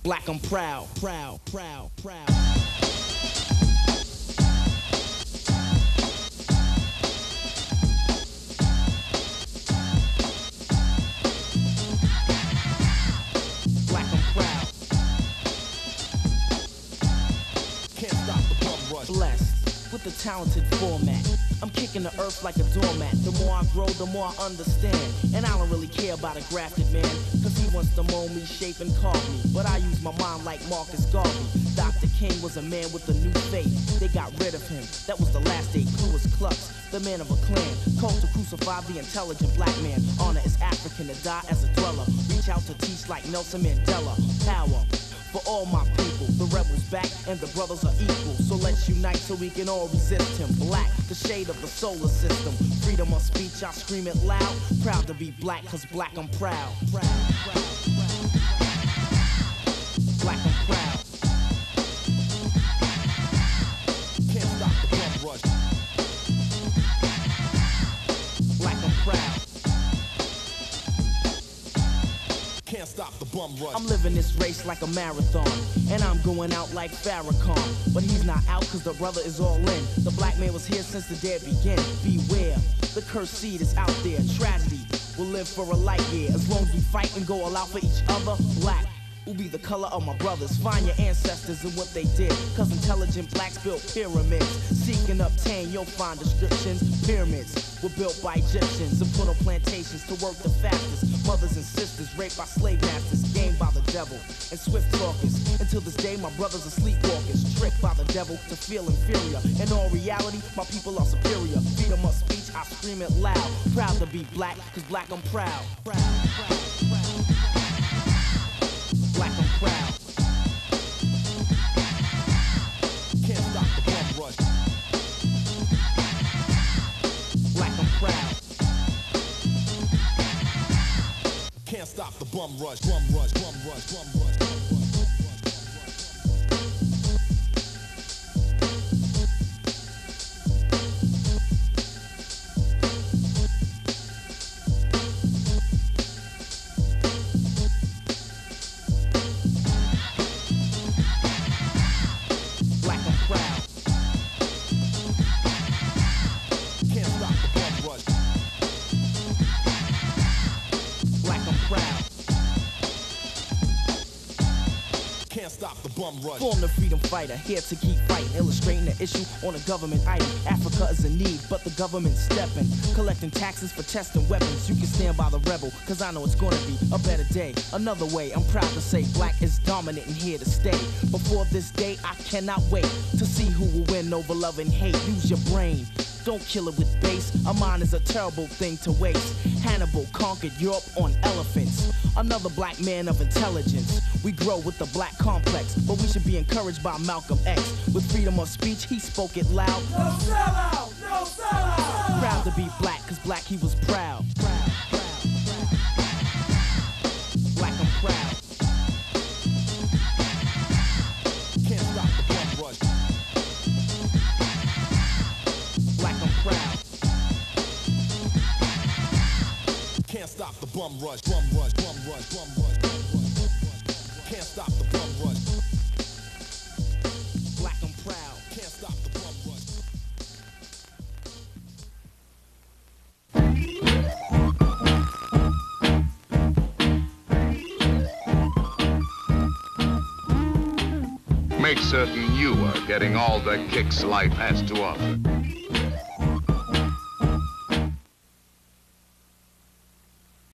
Black, I'm proud, proud, proud, proud. Black, I'm proud. Can't stop the bum rush. Blessed with the talented format. I'm kicking the earth like a doormat. The more I grow, the more I understand. And I don't really care about a grafted man, cause he wants to mold me, shape and carve me. But I use my mind like Marcus Garvey. Dr. King was a man with a new faith. They got rid of him, that was the last day. Clue was Klux, the man of a clan. Called to crucify the intelligent black man. Honor is African to die as a dweller. Reach out to teach like Nelson Mandela. Power for all my people, the rebels back and the brothers are equal. So let's unite so we can all resist him. Black, the shade of the solar system. Freedom of speech, I scream it loud. Proud to be black, cause black I'm proud. Proud, proud, proud. Black I'm proud. Can't stop the bum rush. Black I'm proud. Can't stop the bum rush. I'm living this race like a marathon, and I'm going out like Farrakhan. But he's not out cause the brother is all in. The black man was here since the dead began. Beware, the cursed seed is out there. Tragedy will live for a light year. As long as we fight and go all out for each other. Black will be the color of my brothers. Find your ancestors and what they did, cause intelligent blacks built pyramids. Seek and obtain, you'll find descriptions. Pyramids were built by Egyptians and put on plantations to work the fastest. Mothers and sisters raped by slave masters, gamed by the devil and swift talkers. Until this day my brothers are sleepwalkers, tricked by the devil to feel inferior. In all reality my people are superior. Freedom of speech, I scream it loud. Proud to be black, cause black I'm proud. Proud, proud, proud. Black I'm proud. Can't stop the bum rush. Black I'm proud. Can't stop the bum rush. Bum rush, bum rush, bum rush, bum rush. Form the freedom fighter, here to keep fighting, illustrating the issue on a government item. Africa is in need, but the government's stepping, collecting taxes for testing weapons. You can stand by the rebel, cause I know it's gonna be a better day. Another way, I'm proud to say black is dominant and here to stay. Before this day, I cannot wait to see who will win over love and hate. Use your brain, don't kill it with base. A mind is a terrible thing to waste. Hannibal conquered Europe on elephants. Another black man of intelligence. We grow with the black complex, but we should be encouraged by Malcolm X. With freedom of speech, he spoke it loud. No sellout! No sellout! Proud to be black, cause black he was proud. Proud, proud, proud. Black I'm proud. Can't stop the bum rush. Black I'm proud. Can't stop the bum rush. Bum rush, bum rush, bum rush, bum rush. Can't stop the bum rush. Black I'm proud. Can't stop the bum rush. Make certain you are getting all the kicks life has to offer.